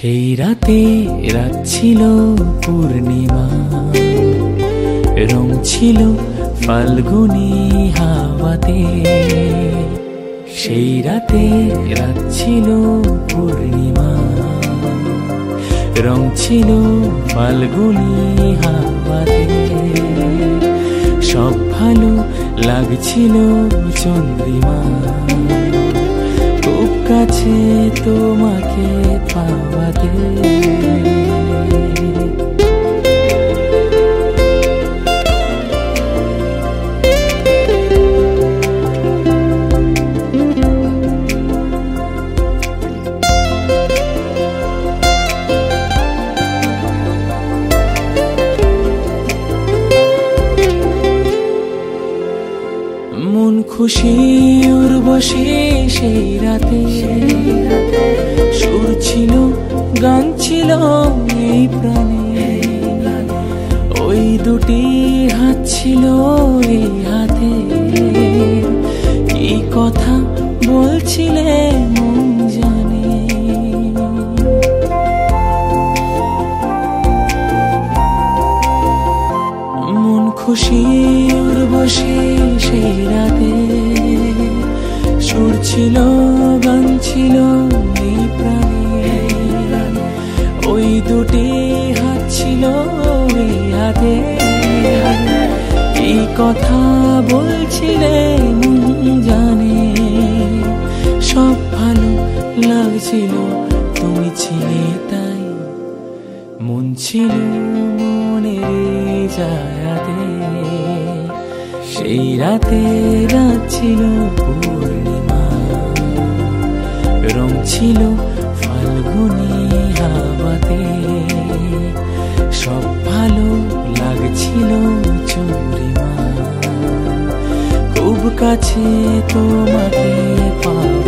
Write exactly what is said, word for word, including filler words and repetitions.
সেই রাতে রাত ছিল পূর্ণিমা, রং ছিল ফাল্গুনী হাওয়াতে। সেই রাতে রাত ছিল পূর্ণিমা, রং ছিল ফাল্গুনী হাওয়াতে। সব ভালো লাগছিল চন্দ্রিমা, খুব কাছে তোমাকে পাওয়াতে। মন খুশি উর্বশী সেই রাতে, সুর ছিল গান ছিল এই প্রাণে। ওই দুটি হাত ছিল এই হাতে, কি কথা বলছিলে মন জানে। মন খুশি উর্বশী সেই রাতে, সুর ছিল গান ছিল এই প্রাণে। ওই দুটি হাত ছিল এই হাতে, এই কথা বলছিলে মন জানে। সব ভালো লাগছিল তুমি ছিলে তাই, মন ছিল মনের জায়গাতে। সেই রাতে রাত ছিল পূর্ণিমা, রং ছিল ফাল্গুনী হাওয়াতে। সব ভালো লাগছিল চন্দ্রিমা, খুব কাছে তোমাকে পাওয়া।